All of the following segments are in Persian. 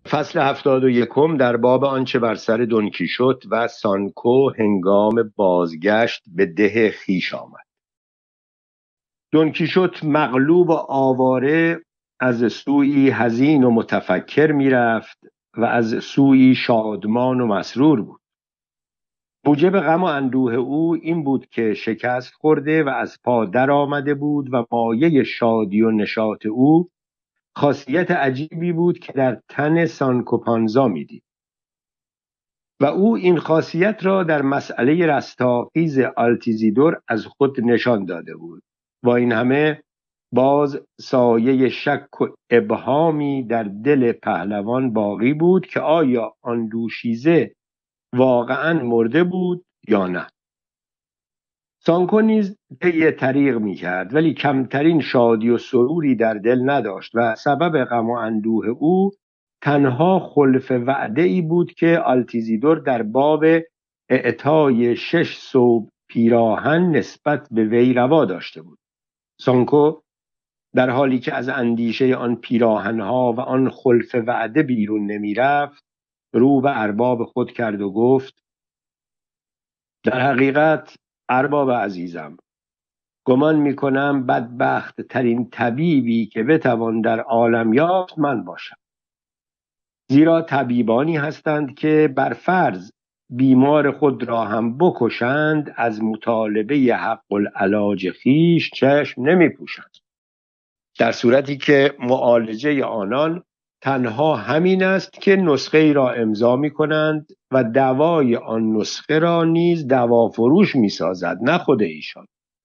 فصل 71 در باب آنچه بر سر دون کیشوت و سانکو هنگام بازگشت به ده خویش آمد. دون کیشوت مغلوب و آواره از سویی حزین و متفکر میرفت و از سویی شادمان و مسرور بود. موجب غم و اندوه او این بود که شکست خورده و از پا در آمده بود و مایه شادی و نشاط او خاصیت عجیبی بود که در تن سانکو پانزا میدید و او این خاصیت را در مسئله رستاخیز آلتیزیدور از خود نشان داده بود. با این همه باز سایه شک و ابهامی در دل پهلوان باقی بود که آیا آن دوشیزه واقعا مرده بود یا نه. سانکو نیز طی طریق می‌کرد ولی کمترین شادی و سروری در دل نداشت و سبب غم و اندوه او تنها خلف وعده ای بود که آلتیزیدور در باب اعطای 6 ثوب پیراهن نسبت به وی روا داشته بود. سانکو در حالی که از اندیشه آن پیراهنها و آن خلف وعده بیرون نمی رفت رو به ارباب خود کرد و گفت: در حقیقت ارباب عزیزم، گمان میکنم بدبخت ترین طبیبی که بتوان در عالم یافت من باشم. زیرا طبیبانی هستند که بر فرض بیمار خود را هم بکشند از مطالبه حق العلاج خویش چشم نمی پوشند، در صورتی که معالجه آنان تنها همین است که نسخه ای را امضا می کنند و دوای آن نسخه را نیز دوافروش می سازد، نه خود ایشان.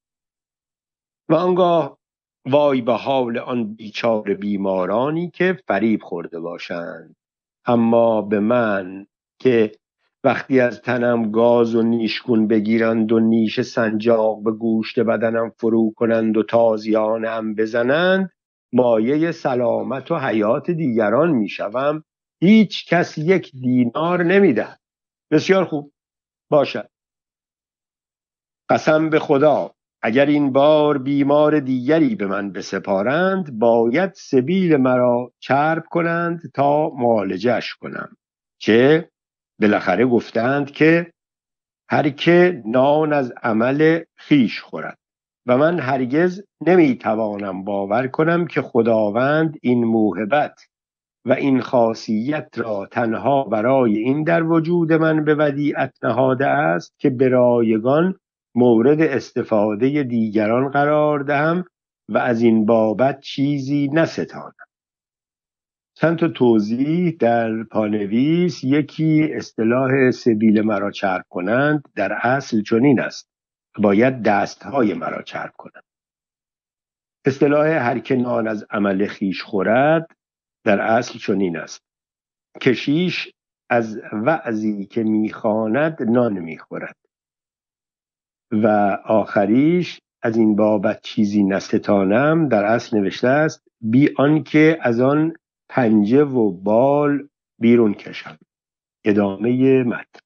و آنگاه وای به حال آن بیچاره بیمارانی که فریب خورده باشند. اما به من که وقتی از تنم گاز و نیشگون بگیرند و نیش سنجاق به گوشت بدنم فرو کنند و تازیانم بزنند مایه سلامت و حیات دیگران میشوم، هیچ کس 1 دینار نمیدهد. بسیار خوب باشد. قسم به خدا اگر این بار بیمار دیگری به من بسپارند باید سبیل مرا چرب کنند تا معالجه‌اش کنم، که بالاخره گفتند که هر که نان از عمل خویش خورد و من هرگز نمیتوانم باور کنم که خداوند این موهبت و این خاصیت را تنها برای این در وجود من به ودیعت نهاده است که به رایگان مورد استفاده دیگران قرار دهم و از این بابت چیزی نستانم. چند تا توضیح در پانویس. یکی اصطلاح سبیل مرا چرب کنند در اصل چنین است: باید دستهای مرا چرب کنند. اصطلاح هر که نان از عمل خویش خورد در اصل چنین است: کشیش از وعظی که میخواند نان میخورد. و آخریش از این بابت چیزی نستانم در اصل نوشته است: بی آنکه از آن پنجه و بال بیرون کشم. ادامه متن.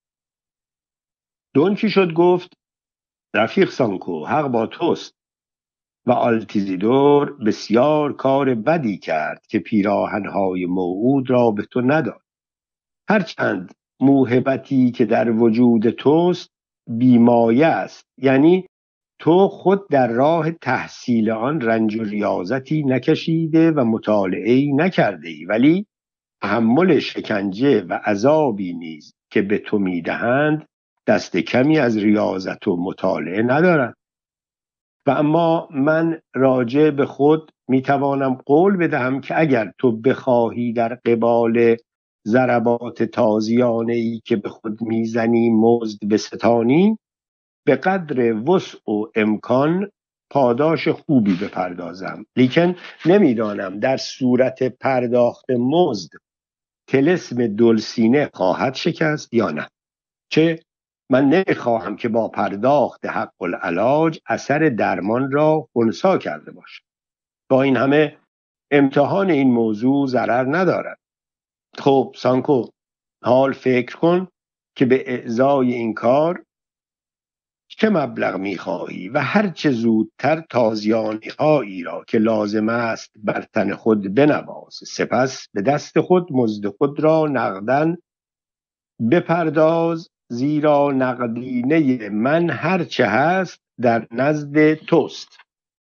دون کیشوت گفت: رفیق سانکو، حق با توست و آلتیزیدور بسیار کار بدی کرد که پیراهنهای موعود را به تو نداد. هرچند موهبتی که در وجود توست بیمایه است، یعنی تو خود در راه تحصیل آن رنج و ریاضتی نکشیده و مطالعه‌ای نکرده ای، ولی تحمل شکنجه و عذابی نیز که به تو میدهند دست کمی از ریاضت و مطالعه ندارد. و اما من راجع به خود میتوانم قول بدهم که اگر تو بخواهی در قبال ضربات تازیانه‌ای که به خود میزنی مزد بستانی، به قدر وسع و امکان پاداش خوبی بپردازم. لیکن نمیدانم در صورت پرداخت مزد طلسم دلسینه خواهد شکست یا نه، چه من نمیخواهم که با پرداخت حق العلاج اثر درمان را خنثی کرده باشم. با این همه امتحان این موضوع ضرر ندارد. خب سانکو، حال فکر کن که به اعضای این کار چه مبلغ می‌خواهی و هر چه زودتر تازیانی‌هایی را که لازم است بر تن خود بنواز، سپس به دست خود مزد خود را نقداً بپرداز، زیرا نقدینه من هر چه هست در نزد توست.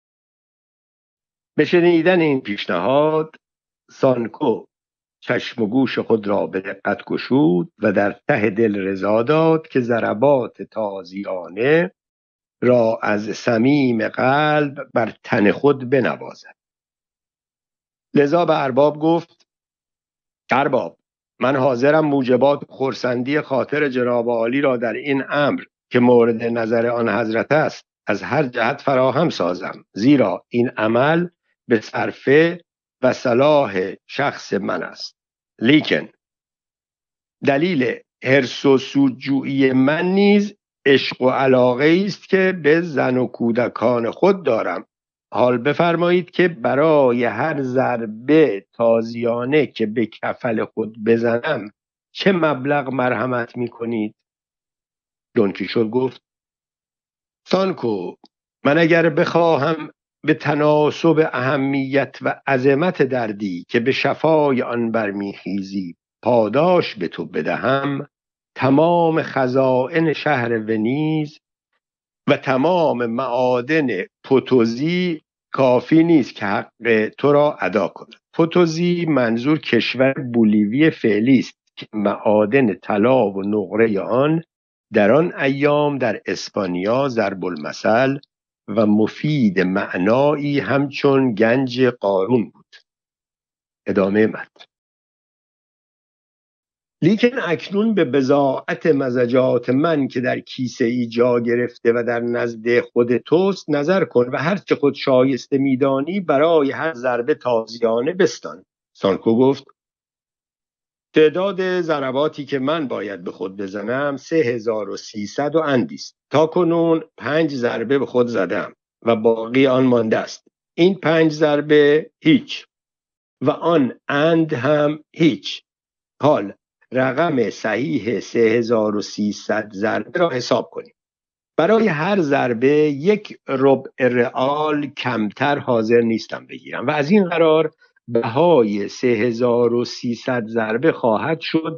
به شنیدن این پیشنهاد سانکو چشم و گوش خود را به دقت گشود و در ته دل رضا داد که ضربات تازیانه را از صمیم قلب بر تن خود بنوازد. لذا به ارباب گفت: ارباب، من حاضرم موجبات خرسندی خاطر جناب عالی را در این امر که مورد نظر آن حضرت است از هر جهت فراهم سازم، زیرا این عمل به صرفه و صلاح شخص من است. لیکن دلیل حرص و سودجویی من نیز عشق و علاقه است که به زن و کودکان خود دارم. حال بفرمایید که برای هر ضربه تازیانه که به کفل خود بزنم چه مبلغ مرحمت می کنید؟ دون کیشوت گفت: سانکو، من اگر بخواهم به تناسب اهمیت و عظمت دردی که به شفای آن برمیخیزی پاداش به تو بدهم، تمام خزائن شهر ونیز و تمام معادن پوتوزی کافی نیست که حق تو را ادا کند. پوتوزی منظور کشور بولیوی فعلی است که معادن طلا و نقره آن در آن ایام در اسپانیا ضرب المثل و مفید معنایی همچون گنج قارون بود. ادامه متن. لیکن اکنون به بضاعت مزجات من که در کیسه ای جا گرفته و در نزد خود توست نظر کن و هر چه خود شایسته میدانی برای هر ضربه تازیانه بستان. سانکو گفت: تعداد ضرباتی که من باید به خود بزنم 3300 و اندیست. تا کنون 5 ضربه به خود زدم و باقی آن مانده است. این 5 ضربه هیچ و آن اند هم هیچ. حال رقم صحیح 3300 ضربه را حساب کنیم. برای هر ضربه 1 ربع رئال کمتر حاضر نیستم بگیرم و از این قرار بهای 3300 ضربه خواهد شد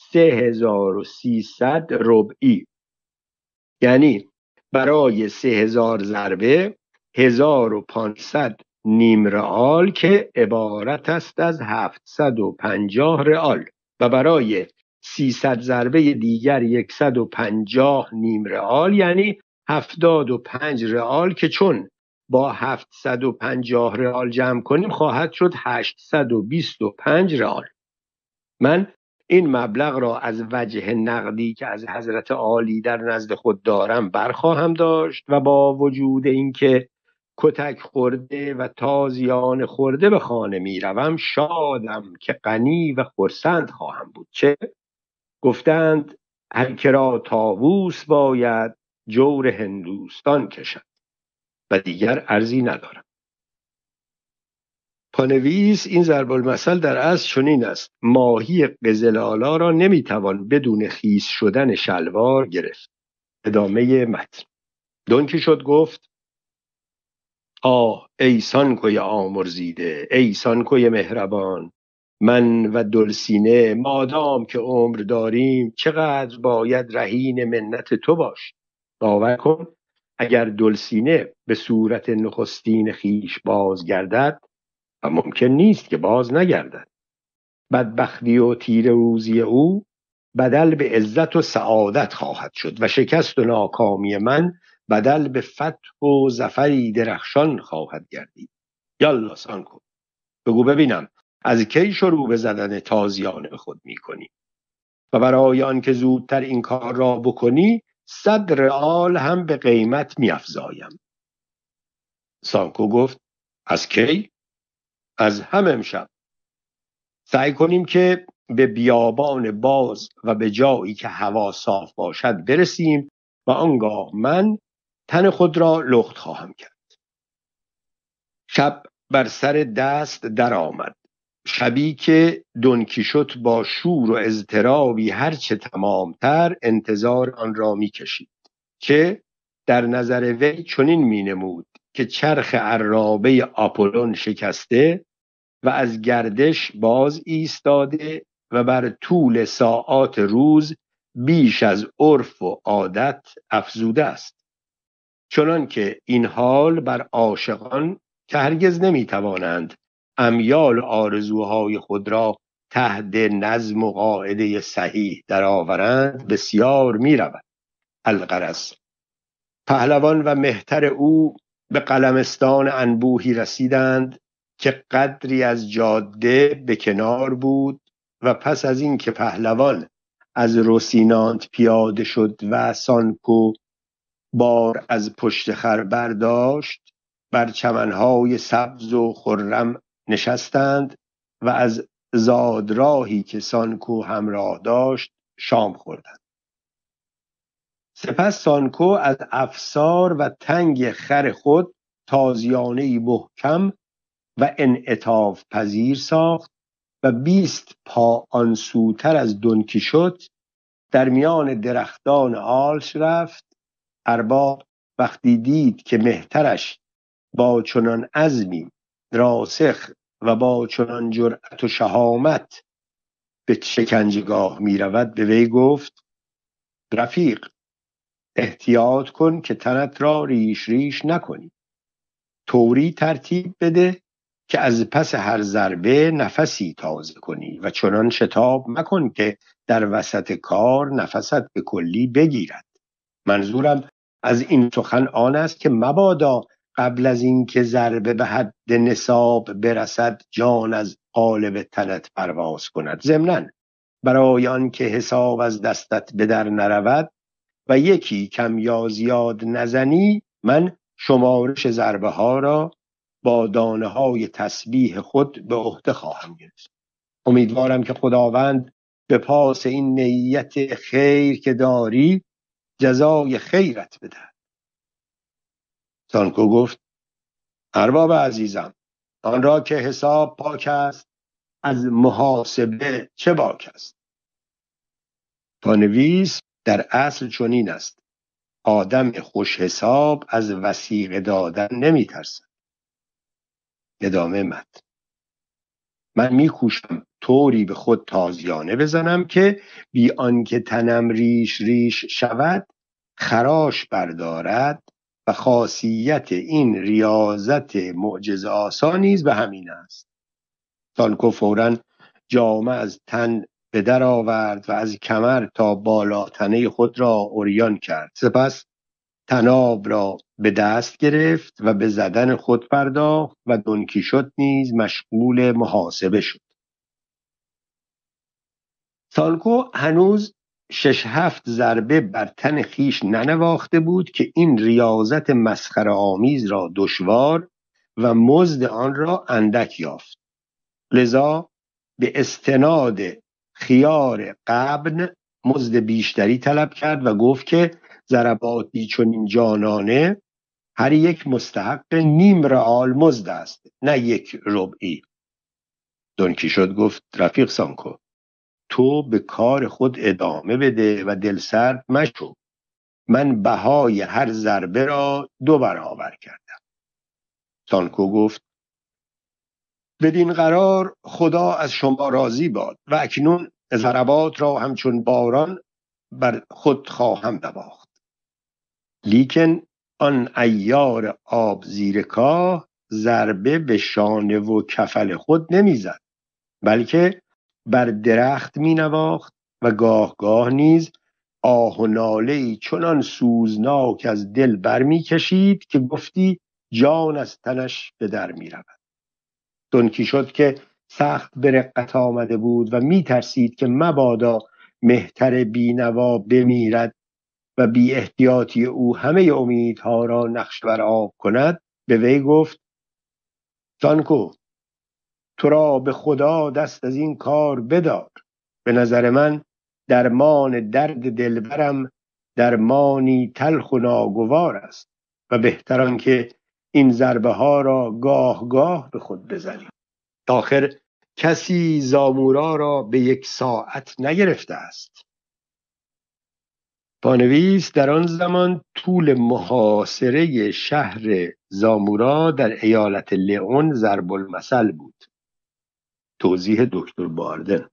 3300 ربعی، یعنی برای 3000 ضربه 1500 نیم رئال که عبارت است از 750 رئال و برای 300 ضربه دیگر 150 نیم رئال یعنی 75 رئال که چون با 750 رئال جمع کنیم خواهد شد 825 رئال. من این مبلغ را از وجه نقدی که از حضرت عالی در نزد خود دارم برخواهم داشت و با وجود اینکه کتک خورده و تازیان خورده به خانه می روم شادم که غنی و خرسند خواهم بود. چه؟ گفتند هر که را طاووس باید جور هندوستان کشد و دیگر عرضی ندارم. پانویس: این ضرب المثل در اصل چنین است: ماهی قزل‌آلا را نمیتوان بدون خیس شدن شلوار گرفت. ادامه متن. دون کیشوت گفت: آه ای سانکوی آمرزیده، ای سانکوی مهربان، من و دلسینه مادام که عمر داریم چقدر باید رهین منت تو باش. باور کن اگر دلسینه به صورت نخستین خیش بازگردد و ممکن نیست که باز نگردد، بدبختی و تیر روزی او بدل به عزت و سعادت خواهد شد و شکست و ناکامی من بدل به فتح و ظفری درخشان خواهد گردید. یالا سانکو، بگو ببینم از کی شروع به زدن تازیانه به خود میکنی و برای آن که زودتر این کار را بکنی 100 رئال هم به قیمت میافزایم. سانکو گفت: از کی؟ از هم امشب. سعی کنیم که به بیابان باز و به جایی که هوا صاف باشد برسیم و آنگاه من تن خود را لخت خواهم کرد. شب بر سر دست در آمد. شبی که دون کیشوت با شور و اضطرابی هرچه تمامتر انتظار آن را می کشید که در نظر وی چنین می نمود که چرخ عرابه آپولون شکسته و از گردش باز ایستاده و بر طول ساعات روز بیش از عرف و عادت افزوده است، چنان که این حال بر عاشقان که هرگز نمی توانند امیال آرزوهای خود را تحت نظم و قاعده صحیح درآورند بسیار می رود. الغرض پهلوان و مهتر او به قلمستان انبوهی رسیدند که قدری از جاده به کنار بود و پس از این که پهلوان از روسینانت پیاده شد و سانکو بار از پشت خر برداشت، بر چمنهای سبز و خرم نشستند و از زادراهی که سانکو همراه داشت شام خوردند. سپس سانکو از افسار و تنگ خر خود تازیانه‌ای محکم و انعطاف پذیر ساخت و 20 پا آنسوتر از دونکیشوت در میان درختان آلش رفت. ارباب وقتی دید که مهترش با چنان عزمی راسخ و با چنان جرأت و شهامت به شکنجهگاه می رود، به وی گفت: رفیق، احتیاط کن که تنت را ریش ریش نکنی. طوری ترتیب بده که از پس هر ضربه نفسی تازه کنی و چنان شتاب مکن که در وسط کار نفست به کلی بگیرد. منظورم از این سخن آن است که مبادا قبل از این که ضربه به حد نصاب برسد جان از قالب تنت پرواز کند. ضمناً برای آن که حساب از دستت به در نرود و یکی کم یا زیاد نزنی، من شمارش ضربه ها را با دانه های تسبیح خود به عهده خواهم گرفت. امیدوارم که خداوند به پاس این نیت خیر که داری جزای خیرت بده. سانکو گفت: ارباب عزیزم، آن را که حساب پاک است از محاسبه چه باک است؟ پانویس در اصل چنین است: آدم خوش حساب از وثیقه دادن نمی ترسد. ادامه متن: من می کوشم طوری به خود تازیانه بزنم که بی آنکه تنم ریش ریش شود خراش بردارد و خاصیت این ریاضت معجزه آسا نیز به همین است. سانکو فوراً جامه از تن به در آورد و از کمر تا بالا تنه خود را عریان کرد. سپس طناب را به دست گرفت و به زدن خود پرداخت و دونکیشوت نیز مشغول محاسبه شد. سانکو هنوز 6-7 ضربه بر تن خیش ننواخته بود که این ریاضت مسخره آمیز را دشوار و مزد آن را اندک یافت. لذا به استناد خیار غبن مزد بیشتری طلب کرد و گفت که ضرباتی چنین جانانه هر یک مستحق نیم رئال مزد است، نه 1 ربعی. دونکیشوت گفت: رفیق سانکو، تو به کار خود ادامه بده و دلسرد مشو. من بهای هر ضربه را 2 برابر کردم. سانکو گفت: بدین قرار خدا از شما راضی باد و اکنون ضربات را همچون باران بر خود خواهم نواخت. لیکن آن عیار آب زیر کاه ضربه به شانه و کفل خود نمیزد، بلکه بر درخت می نواخت و گاه گاه نیز آه و ناله‌ای چنان سوزناک از دل برمی کشید که گفتی جان از تنش به در می رود. دونکیشوت که سخت به رقت آمده بود و می ترسید که مبادا مهتر بینوا بمیرد و بی احتیاطی او همه امیدها را نقش بر آب کند، به وی گفت: سانکو، تو را به خدا دست از این کار بدار. به نظر من درمان درد دلبرم درمانی تلخ و ناگوار است و بهتران که این ضربه ها را گاه گاه به خود بزنیم. آخر کسی زامورا را به 1 ساعت نگرفته است. پانویس: در آن زمان طول محاصره شهر زامورا در ایالت لئون ضرب المثل بود. توضیح دکتر باردن.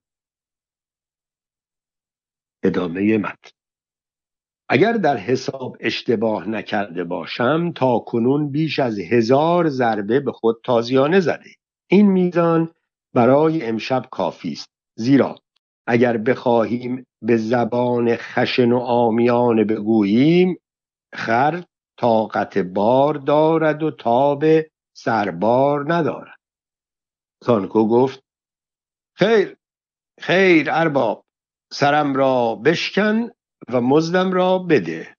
ادامه متن. اگر در حساب اشتباه نکرده باشم تا کنون بیش از 1000 ضربه به خود تازیانه زده. این میزان برای امشب کافی است، زیرا اگر بخواهیم به زبان خشن و عامیانه بگوییم، خر طاقت بار دارد و تاب سربار ندارد. سانکو گفت: خیر خیر ارباب، سرم را بشکن و مزدم را بده.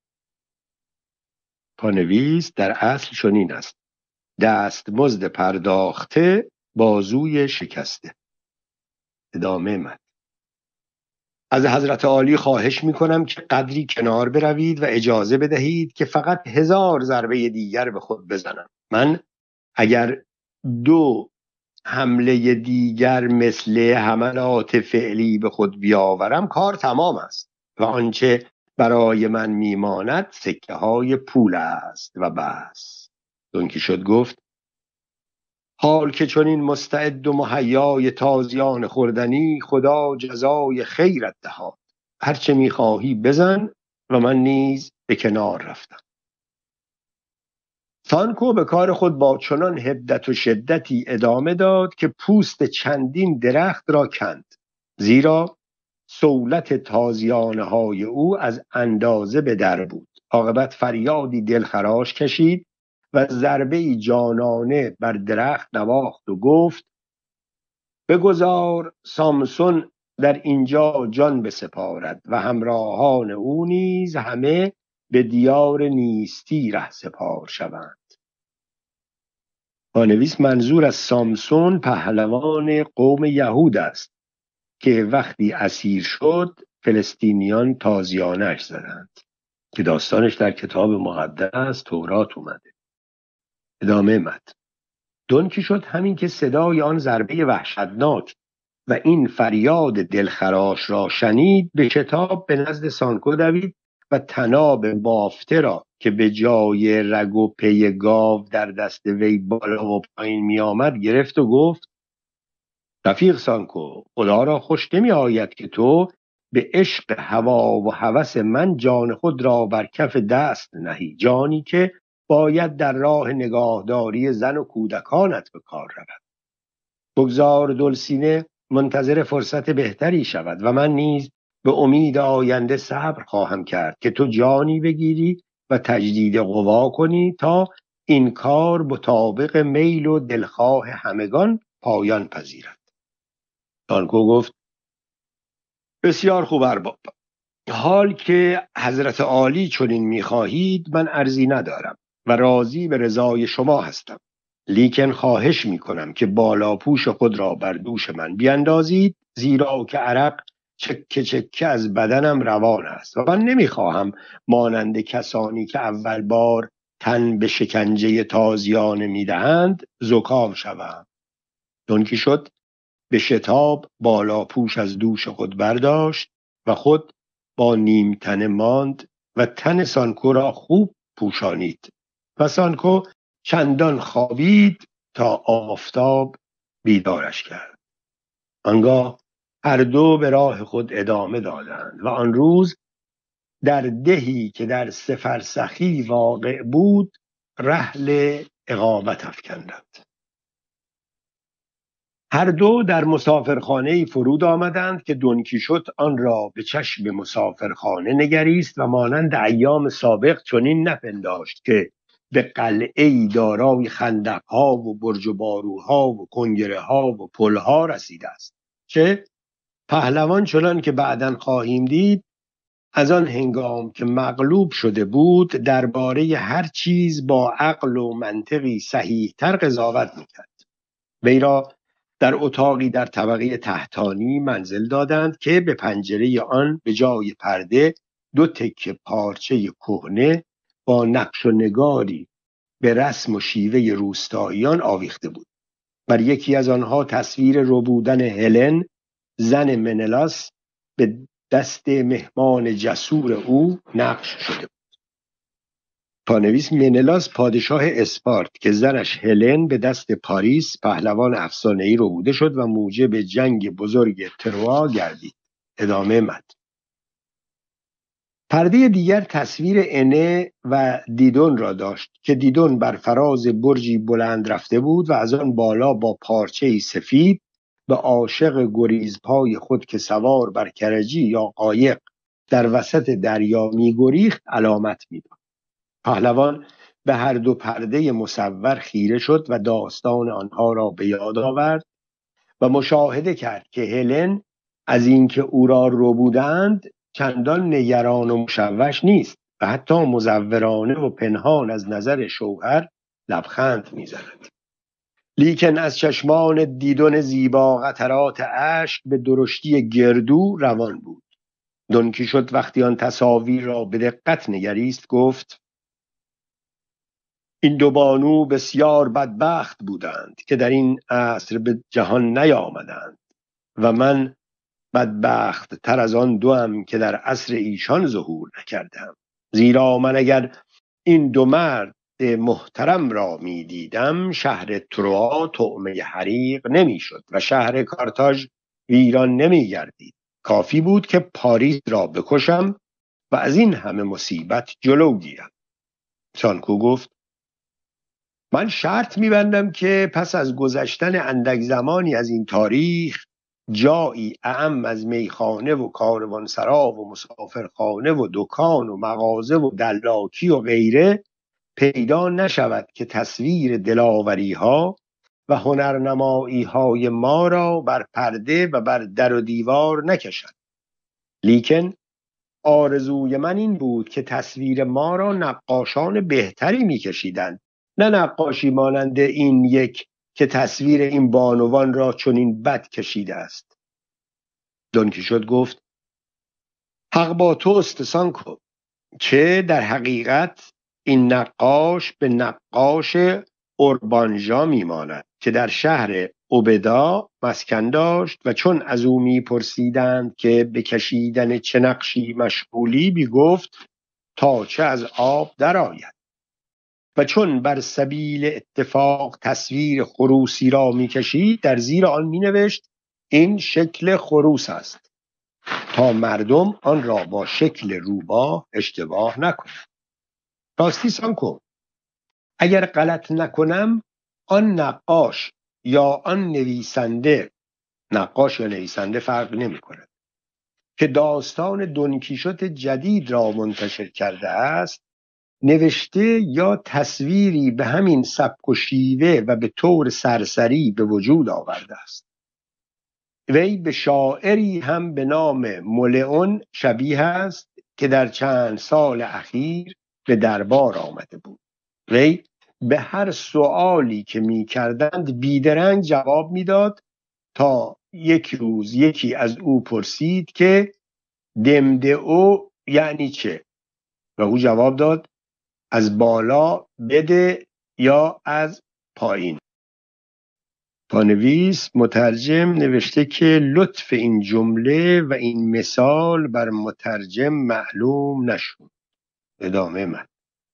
پانویس: در اصل چنین است: دست مزد پرداخته، بازوی شکسته. ادامه متن. از حضرت عالی خواهش میکنم که قدری کنار بروید و اجازه بدهید که فقط 1000 ضربه دیگر به خود بزنم. من اگر 2 حمله دیگر مثل حملات فعلی به خود بیاورم، کار تمام است و آنچه برای من میماند سکه های پول است و بس. دونکیشوت گفت: حال که چون این مستعد و مهیای تازیان خوردنی، خدا جزای خیرت دهاد. هرچه میخواهی بزن و من نیز به کنار رفتم. سانکو به کار خود با چنان حدت و شدتی ادامه داد که پوست چندین درخت را کند، زیرا سولت تازیانه های او از اندازه به در بود. عاقبت فریادی دلخراش کشید و ضربه‌ای جانانه بر درخت نواخت و گفت: بگذار سامسون در اینجا جان بسپارد و همراهان او نیز همه به دیار نیستی رهسپار شوند. پانویس: منظور از سامسون پهلوان قوم یهود است که وقتی اسیر شد فلسطینیان تازیانش زدند، که داستانش در کتاب مقدس تورات اومده. ادامه متن. دونکیشوت همین که صدای آن ضربه وحشتناک و این فریاد دلخراش را شنید، به شتاب به نزد سانکو دوید و طناب بافته را که به جای رگ و پی گاو در دست وی بالا و پایین می آمد گرفت و گفت: رفیق سانکو، خدا را خوش نمی آید که تو به عشق هوا و هوس من جان خود را بر کف دست نهی، جانی که باید در راه نگاهداری زن و کودکانت به کار رود. بگذار دلسینه منتظر فرصت بهتری شود و من نیز به امید آینده صبر خواهم کرد که تو جانی بگیری و تجدید قوا کنی تا این کار مطابق میل و دلخواه همگان پایان پذیرد. سانکو گفت: بسیار خوب ارباب، حال که حضرت عالی چنین می‌خواهید من عرضی ندارم و راضی به رضای شما هستم، لیکن خواهش می‌کنم که بالاپوش خود را بر دوش من بیندازید، زیرا که عرق چکه چکه از بدنم روان است و من نمی‌خواهم مانند کسانی که اول بار تن به شکنجه تازیانه می‌دهند زکام شوم. دونکیشوت به شتاب بالاپوش از دوش خود برداشت و خود با نیم تنه ماند و تن سانکو را خوب پوشانید و سانکو چندان خوابید تا آفتاب بیدارش کرد. آنگاه هر دو به راه خود ادامه دادند و آن روز در دهی که در 3 فرسخی واقع بود رحل اقامت افکندند. هر دو در مسافرخانه‌ای فرود آمدند که دونکیشوت آن را به چشم مسافرخانه نگریست و مانند ایام سابق چنین نپنداشت که به قلعه‌ای دارای خندق‌ها و برج و باروها و کنگره‌ها و پل‌ها رسیده است، چه پهلوان چنان که بعداً خواهیم دید از آن هنگام که مغلوب شده بود درباره هر چیز با عقل و منطقی صحیح‌تر قضاوت می‌کرد. وی را در اتاقی در طبقه تحتانی منزل دادند که به پنجره آن به جای پرده 2 تکه پارچه کهنه با نقش و نگاری به رسم و شیوه روستاییان آویخته بود. بر یکی از آنها تصویر ربودن هلن زن منلاس به دست مهمان جسور او نقش شده بود. پانویس منلاس پادشاه اسپارت که زنش هلن به دست پاریس پهلوان افسانه‌ای ربوده شد و موجب جنگ بزرگ تروا گردید. ادامه متن. پرده دیگر تصویر انه و دیدون را داشت که دیدون بر فراز برجی بلند رفته بود و از آن بالا با پارچه‌ای سفید به عاشق گریزپای خود که سوار بر کرجی یا قایق در وسط دریا می‌گریخت علامت می‌داد. پهلوان به هر دو پرده مصور خیره شد و داستان آنها را به یاد آورد و مشاهده کرد که هلن از اینکه او را ربودند چندان نگران و مشوش نیست و حتی مزورانه و پنهان از نظر شوهر لبخند می‌زند. لیکن از چشمان دیدون زیبا قطرات اشک به درشتی گردو روان بود. دون کیشوت وقتی آن تصاویر را به دقت نگریست گفت: این دو بانو بسیار بدبخت بودند که در این عصر به جهان نیامدند و من بدبخت تر از آن دوام که در عصر ایشان ظهور نکردم، زیرا من اگر این دو مرد محترم را می دیدم شهر تروا طعمه حریق نمی شد و شهر کارتاژ ویران نمی گردید. کافی بود که پاریس را بکشم و از این همه مصیبت جلو گیرم. سانکو گفت: من شرط می‌بندم که پس از گذشتن اندک زمانی از این تاریخ جایی اعم از میخانه و کاروانسرا و مسافرخانه و دکان و مغازه و دلاکی و غیره پیدا نشود که تصویر دلاوری ها و هنرنمایی های ما را بر پرده و بر در و دیوار نکشد. لیکن آرزوی من این بود که تصویر ما را نقاشان بهتری میکشیدند، نه نقاشی مانند این یک که تصویر این بانوان را چنین بد کشیده است. دون کیشوت گفت: حق با توست سانکو، که در حقیقت این نقاش به نقاش اوربانژا میماند که در شهر اوبدا مسکن داشت و چون از او میپرسیدند که به کشیدن چه نقشی مشغولی میگفت تا چه از آب درآید و چون بر سبیل اتفاق تصویر خروسی را میکشید در زیر آن مینوشت این شکل خروس است تا مردم آن را با شکل روباه اشتباه نکنند. راستی سانکو، اگر غلط نکنم آن نقاش یا آن نویسنده، نقاش یا نویسنده فرق نمی کند، که داستان دون کیشوت جدید را منتشر کرده است نوشته یا تصویری به همین سبک و شیوه و به طور سرسری به وجود آورده است. وی به شاعری هم به نام مولئون شبیه است که در چند سال اخیر به دربار آمده بود. وی به هر سؤالی که می کردند بیدرنگ جواب می داد تا یک روز یکی از او پرسید که دمدئو یعنی چه؟ و او جواب داد از بالا بده یا از پایین. پانویس مترجم نوشته که لطف این جمله و این مثال بر مترجم معلوم نشد. ادامه من.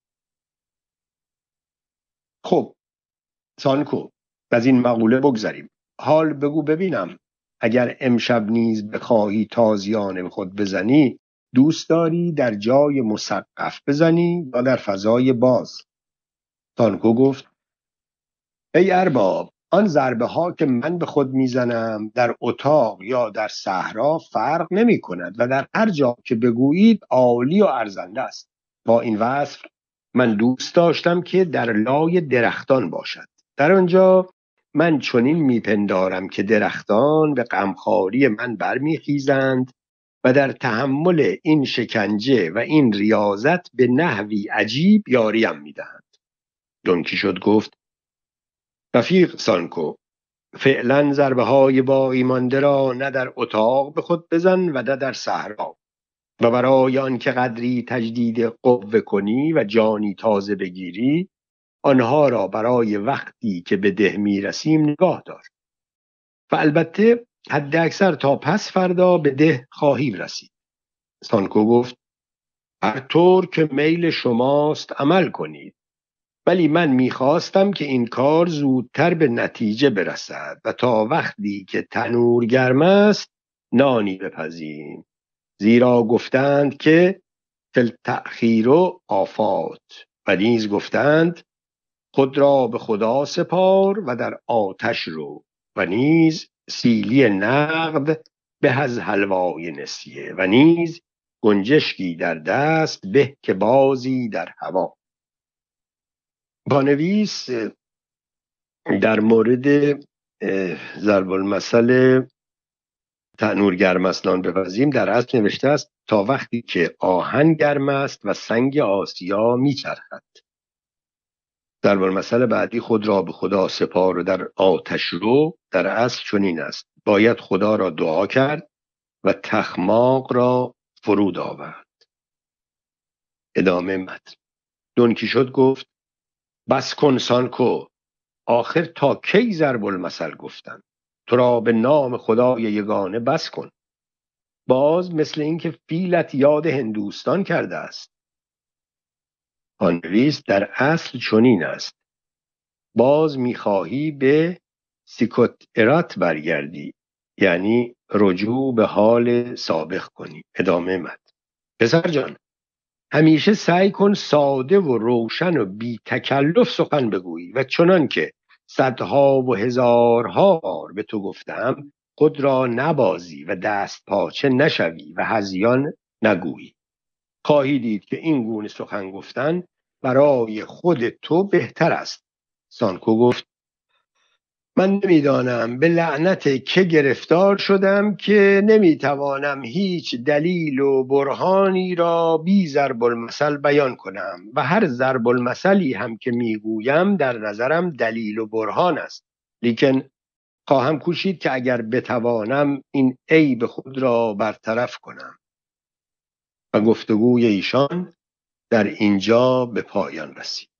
خب سانکو، از این مقوله بگذریم. حال بگو ببینم، اگر امشب نیز بخواهی تازیانه به خود بزنی دوست داری در جای مسقف بزنی یا در فضای باز؟ سانکو گفت: ای ارباب، آن ضربه ها که من به خود میزنم در اتاق یا در صحرا فرق نمی کند و در هر جا که بگویید عالی و ارزنده است. با این وصف من دوست داشتم که در لای درختان باشد. در آنجا من چنین میپندارم که درختان به غمخواری من برمیخیزند و در تحمل این شکنجه و این ریاضت به نحوی عجیب یاریم میدهند. دون کیشوت گفت: رفیق سانکو، فعلا ضربه های باقی مانده را نه در اتاق به خود بزن و نه در صحرا، و برای آن که قدری تجدید قوه کنی و جانی تازه بگیری آنها را برای وقتی که به ده میرسیم نگاه دار و البته حد اکثر تا پس فردا به ده خواهیم رسید. سانکو گفت هر طور که میل شماست عمل کنید، ولی من میخواستم که این کار زودتر به نتیجه برسد و تا وقتی که تنور گرم است نانی بپزیم، زیرا گفتند که فی التأخیر آفات، و نیز گفتند خود را به خدا سپار و در آتش رو، و نیز سیلی نقد به از حلوای نسیه، و نیز گنجشکی در دست به که بازی در هوا. پانویس در مورد ضرب المثل تنور گرم است نان بپزیم در اصل نوشته است تا وقتی که آهن گرم است و سنگ آسیا میچرخد. ضرب المثل بعدی خود را به خدا سپار و در آتش رو در اصل چنین است: باید خدا را دعا کرد و تخماق را فرود آورد. ادامه متن. دون کیشوت گفت بس کن سانکو، آخر تا کی ضرب المثل گفتن؟ تو را به نام خدای یگانه بس کن. باز مثل اینکه فیلت یاد هندوستان کرده است. پانویس در اصل چنین است: باز میخواهی به سیکوت ارات برگردی، یعنی رجوع به حال سابق کنی. ادامه متن. پسر جان، همیشه سعی کن ساده و روشن و بی تکلف سخن بگویی و چنان که صدها و هزارها بار به تو گفتم خود را نبازی و دست پاچه نشوی و هذیان نگویی. خواهی دید که این گونه سخن گفتن برای خود تو بهتر است. سانکو گفت من نمیدانم به لعنت که گرفتار شدم که نمیتوانم هیچ دلیل و برهانی را بی ضرب المثل بیان کنم و هر ضرب المثلی هم که میگویم در نظرم دلیل و برهان است، لیکن خواهم کوشید که اگر بتوانم این عیب خود را برطرف کنم. و گفتگوی ایشان در اینجا به پایان رسید.